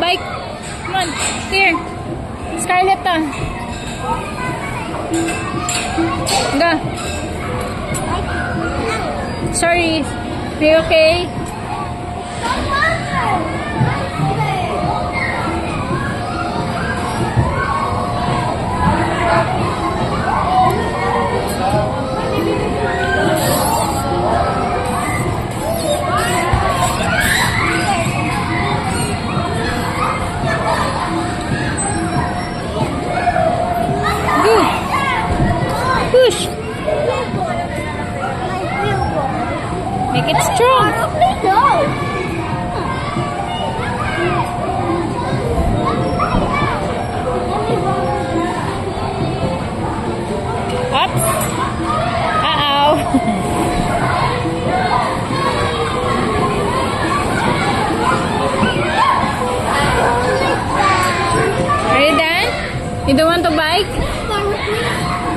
bike. Come on. Here. Scarlett, Go. Sorry. Are you okay? Push. Make it strong. Up. Uh-oh. Are you done? You don't want to bike?